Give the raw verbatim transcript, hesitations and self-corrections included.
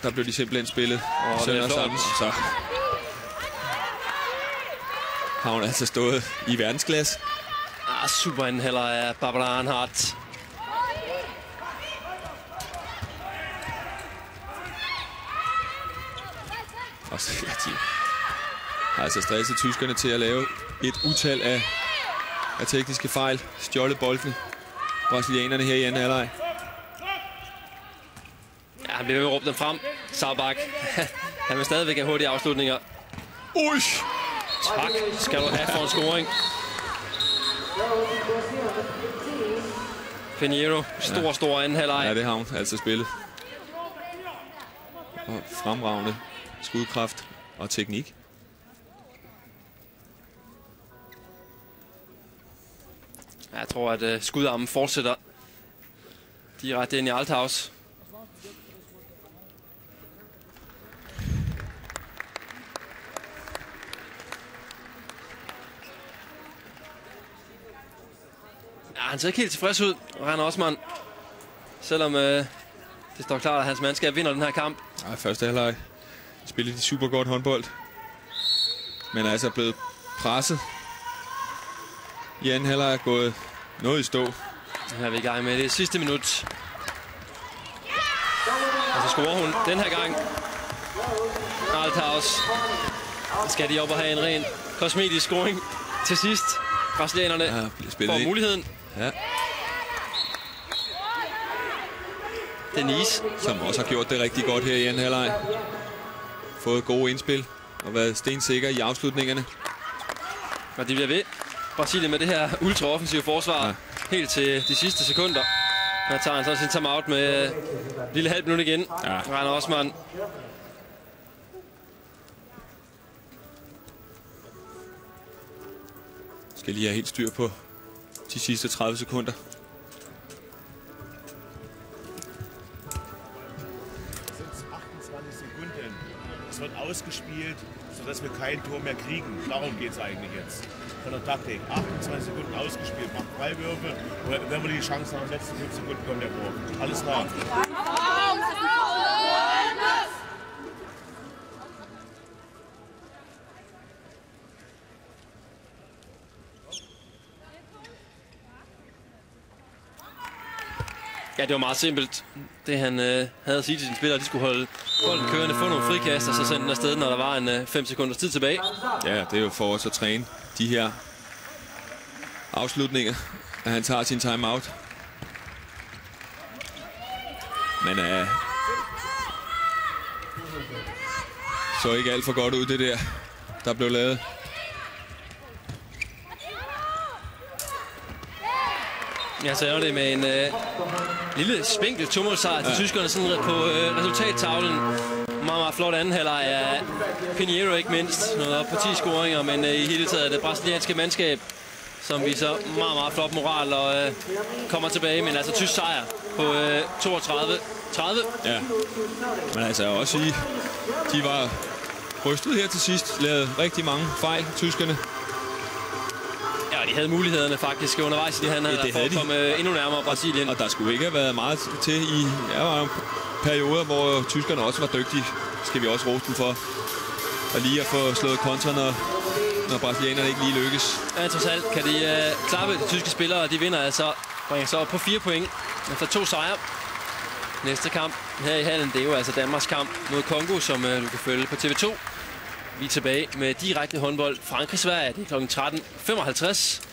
der blev de simpelthen spillet oh, sønder sammen. Så har hun altså stået i verdensklasse. Ah, super anden halvleg af Barbara Arnhardt. Og så ja, de har altså stresset tyskerne til at lave et utal af, af tekniske fejl. Stjålet boldene. Brasilianerne her i anden halvleg. Ja, han bliver ved at råbe dem frem. Saubak. Han vil stadigvæk have hurtige afslutninger. Ui! Tak skal du have for en scoring. Pinheiro. Stor, ja. stor anden halvleg. Ja, det har hun altså spillet. Og fremragende skudkraft og teknik. Jeg tror, at uh, skudarmen fortsætter direkte ind i Althaus. Ja, han ser ikke helt tilfreds ud, Rainer Osman. Selvom uh, det står klart, at hans mandskab vinder den her kamp. Ja, første halvleg spillede de super godt håndbold. Men er altså blevet presset. I anden halvleg er gået noget i stå. Her er vi i gang med det sidste minut. Og så scorer hun den her gang. Althaus. Skal de op og have en ren kosmetisk scoring til sidst. Brasilianerne ja, får muligheden. Ja. Denise. Som også har gjort det rigtig godt her i anden halvleg. Fået gode indspil og været stensikker i afslutningerne. Og de bliver ved. Brasilien med det her ultra-offensive forsvar. Ja. Helt til de sidste sekunder. Her tager han så sin timeout med uh, lille halv minut igen. Ja. Rainer Osman. Skal lige have helt styr på de sidste tredive sekunder. Es wird ausgespielt, sodass wir kein Tor mehr kriegen. Darum geht es eigentlich jetzt. Von der Taktik. achtundzwanzig Sekunden ausgespielt, macht Freiwürfe. Und wenn wir die Chance haben, in den letzten fünf Sekunden kommt der Tor. Alles klar. Ja, det var meget simpelt. Det han øh, havde at sige til sine spillere, de skulle holde bolden kørende, få nogle frikast, og så sende den afsted, når der var en øh, fem sekunders tid tilbage. Ja, det er jo for os at træne de her afslutninger, at han tager sin timeout. Men øh, så ikke alt for godt ud, det der, der blev lavet. Ja, så er det med en øh, lille spinkel to-målsejr til ja. tyskerne sådan på øh, resultattavlen. Meget, meget flot anden halvleg af Pinheiro ikke mindst. Noget op på ti scoringer, men øh, i hele taget det brasilianske mandskab, som viser meget, meget flot moral og øh, kommer tilbage. Men altså tysk sejr på øh, toogtredive tredive. Ja, men altså også i, de var rystet her til sidst, lavede rigtig mange fejl, tyskerne. Ja, de havde mulighederne faktisk undervejs i de her halvleg for at komme endnu nærmere Brasilien. Og der skulle ikke have været meget til i ja, var perioder, hvor tyskerne også var dygtige. Skal vi også rose dem for. Og lige at få slået kontra, når, når brasilianerne ikke lige lykkes. Ja, trods alt kan de uh, klappe de tyske spillere, og de vinder altså, bringer så op på fire point efter to sejre. Næste kamp her i hallen, det er jo altså Danmarks kamp mod Kongo, som uh, du kan følge på T V to. Vi er tilbage med direkte håndbold Frankrig-Sverige. Det er klokken tretten femoghalvtreds.